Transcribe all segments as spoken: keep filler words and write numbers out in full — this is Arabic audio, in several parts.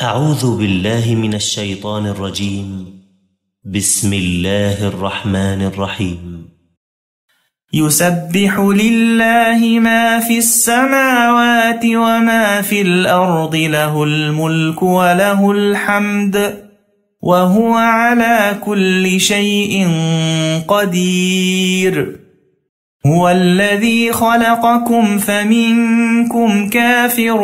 أعوذ بالله من الشيطان الرجيم. بسم الله الرحمن الرحيم. يسبح لله ما في السماوات وما في الأرض، له الملك وله الحمد وهو على كل شيء قدير. هو الذي خلقكم فمنكم كافر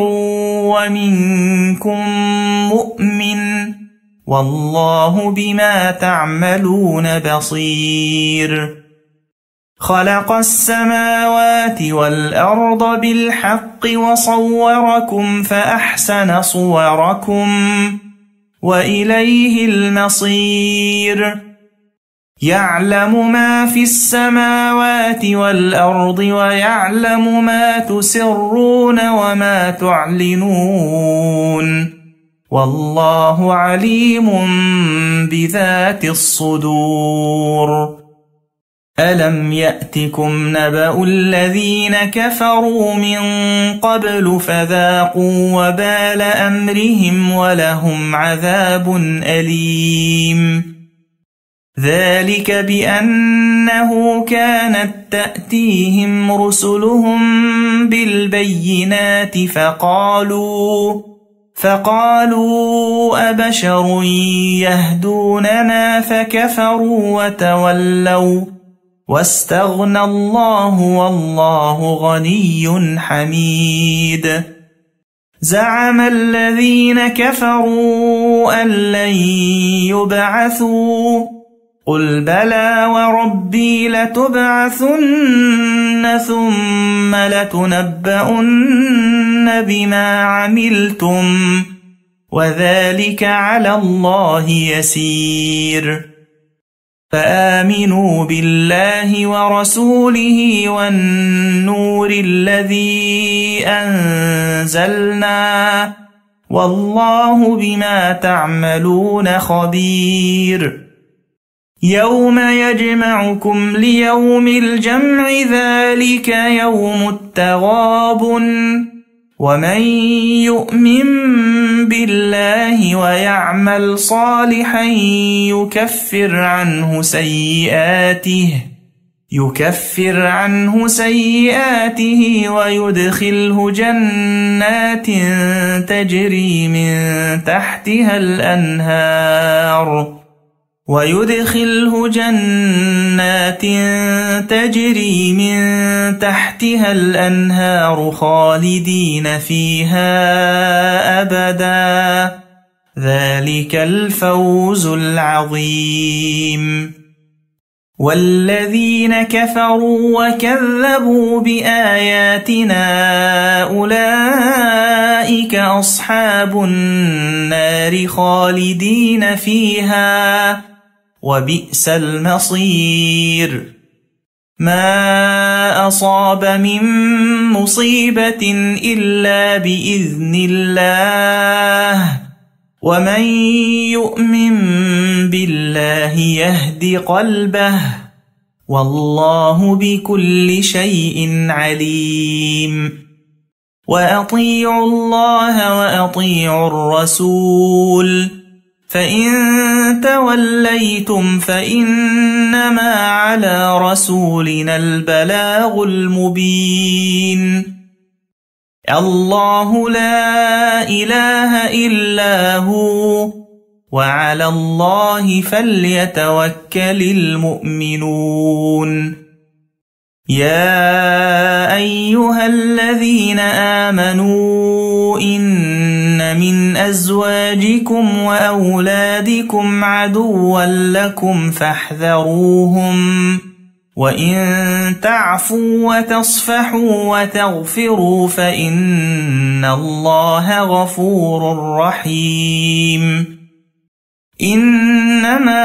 ومنكم مؤمن، والله بما تعملون بصير. خلق السماوات والأرض بالحق وصوركم فأحسن صوركم وإليه المصير. يعلم ما في السماوات والأرض ويعلم ما تسرون وما تعلنون، والله عليم بذات الصدور. ألم يأتكم نبأ الذين كفروا من قبل فذاقوا وبال أمرهم ولهم عذاب أليم. ذلك بأنه كانت تأتيهم رسلهم بالبينات فقالوا فقالوا أبشر يهدوننا فكفروا وتولوا واستغنى الله والله غني حميد. زعم الذين كفروا أن لن يبعثوا، قل بلى وربي لتبعثن ثم لتنبؤن بما عملتم وذلك على الله يسير. فآمنوا بالله ورسوله والنور الذي أنزلنا، والله بما تعملون خبير. يوم يجمعكم ليوم الجمع، ذلك يوم التغابن. ومن يؤمن بالله ويعمل صالحا يكفر عنه سيئاته يكفر عنه سيئاته ويدخله جنات تجري من تحتها الأنهار ويدخله جنات تجري من تحتها الأنهار خالدين فيها أبدا، ذلك الفوز العظيم. والذين كفروا وكذبوا بآياتنا أولئك أصحاب النار خالدين فيها وبئس المصير. ما أصاب من مصيبة إلا بإذن الله، ومن يؤمن بالله يهد قلبه، والله بكل شيء عليم. وأطيعوا الله وأطيعوا الرسول، فإن توليتم فإنما على رسولنا البلاغ المبين. الله لا إله إلا هو، وعلى الله فليتوكل المؤمنون. يا أيها الذين آمنوا إن من أزواجكم وأولادكم عدوا لكم فاحذروهم، وإن تعفوا وتصفحوا وتغفروا فإن الله غفور رحيم. إنما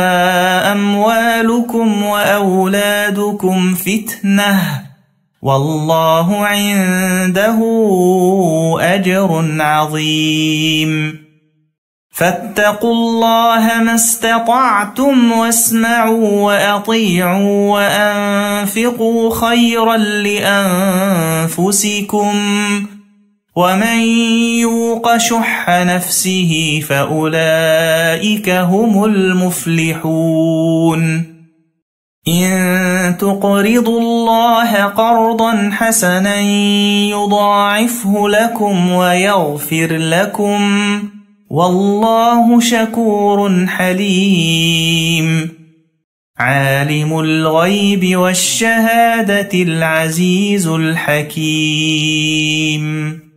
أموالكم وأولادكم فتنة، والله عنده أجر عظيم. فاتقوا الله ما استطعتم واسمعوا وأطيعوا وأنفقوا خيرا لأنفسكم، ومن يوق شح نفسه فأولئك هم المفلحون إن تقرضوا الله قرضا حسنا يضاعفه لكم ويغفر لكم والله شكور حليم عالم الغيب والشهادة العزيز الحكيم